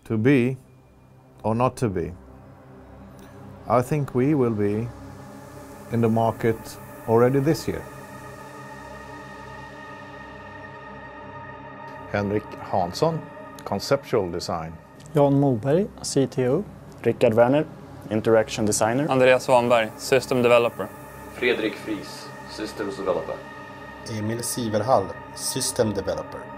to be or not to be. I think we will be in the market already this year. Henrik Hansson, Conceptual Design. Moberg, CTO. Werner, Interaction Designer. Andreas Svanberg, System Developer. Fredrik Friis, Systems Developer. Emil Siverhall, System Developer.